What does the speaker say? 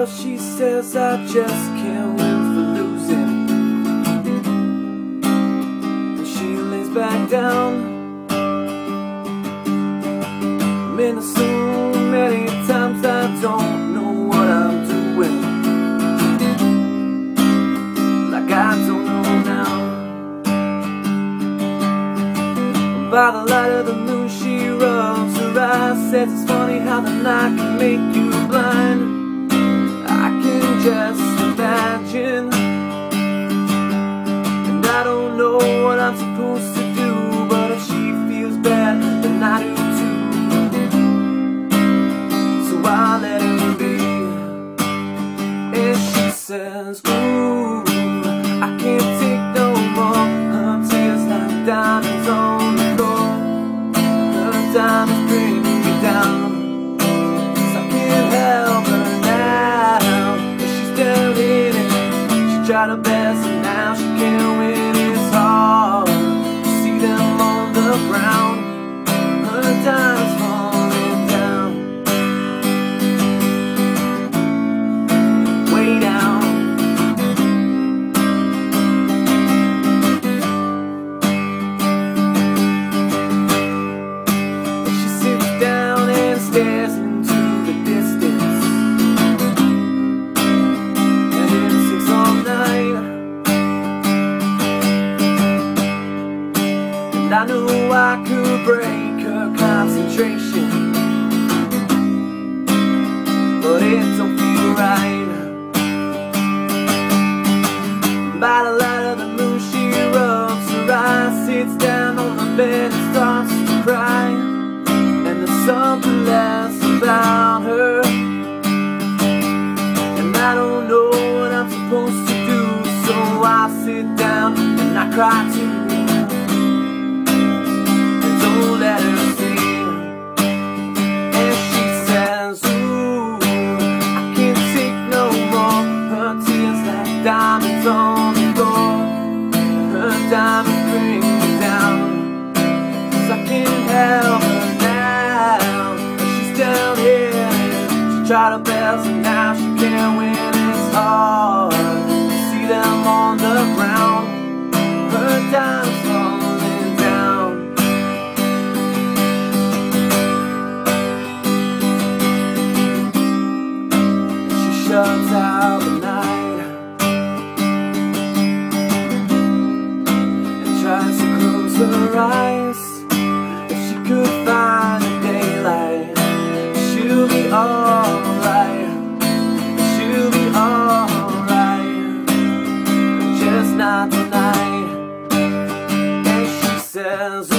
Well, she says I just can't win for losing, and she lays back down. Been so many times I don't know what I'm doing, like I don't know now. By the light of the moon she rubs her eyes, says it's funny how the night can make you blind. I can just imagine, and I don't know what I'm supposed to do, but if she feels bad, then I do too. So I let her be, and she says, ooh, I can't take no more. Her tears like diamonds on the floor. Her diamonds bring me down, 'cause I can't help her now. But she's down in it. She tried her best and now she can't win. It's hard to see them on the ground. Her diamonds falling down, way down. She sits down and stares into the distance, and it sits all night. And I knew I could break her concentration, but it don't feel right. By the light of the moon she rubs her eyes, sits down on the bed and starts to cry. And there's something less about her, and I don't know what I'm supposed to do. So I sit down and I cry too, and don't let her see. And she says, ooh, I can't take no more. Her tears like diamonds on the floor. Her diamonds bring me down, 'cause I can't help her now. She's down here. She tried her best and now she can't win. It's hard to see them on the ground. Her diamonds falling down. She shuts out the night and tries to close her eyes. If she could find the daylight, she'll be alright. She'll be alright, just not tonight. And she says,